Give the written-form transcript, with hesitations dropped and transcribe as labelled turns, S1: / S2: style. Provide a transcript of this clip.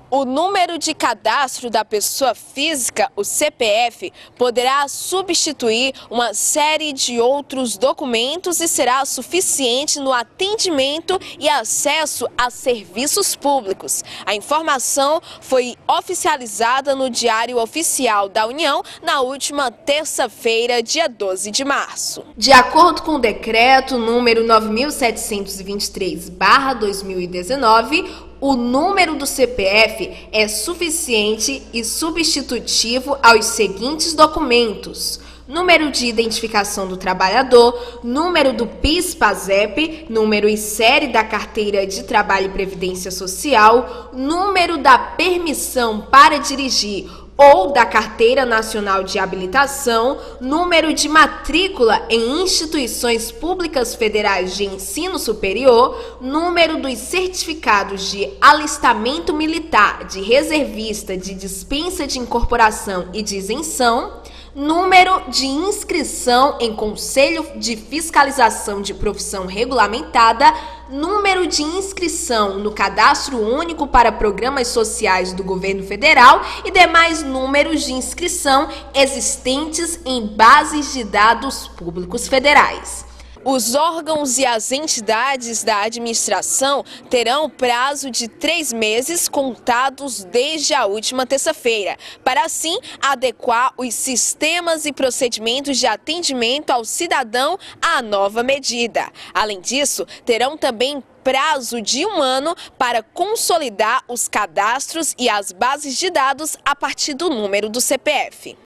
S1: O número de cadastro da pessoa física, o CPF, poderá substituir uma série de outros documentos e será suficiente no atendimento e acesso a serviços públicos. A informação foi oficializada no Diário Oficial da União na última terça-feira, dia 12 de março.
S2: De acordo com o decreto número 9723/2019, o número do CPF é suficiente e substitutivo aos seguintes documentos: número de identificação do trabalhador, número do PIS/PASEP, número e série da carteira de trabalho e previdência social, número da permissão para dirigir ou da Carteira Nacional de Habilitação, número de matrícula em instituições públicas federais de ensino superior, número dos certificados de alistamento militar, de reservista, de dispensa de incorporação e de isenção, número de inscrição em Conselho de Fiscalização de Profissão Regulamentada, número de inscrição no Cadastro Único para Programas Sociais do Governo Federal e demais números de inscrição existentes em bases de dados públicos federais.
S1: Os órgãos e as entidades da administração terão prazo de 3 meses contados desde a última terça-feira, para assim adequar os sistemas e procedimentos de atendimento ao cidadão à nova medida. Além disso, terão também prazo de 1 ano para consolidar os cadastros e as bases de dados a partir do número do CPF.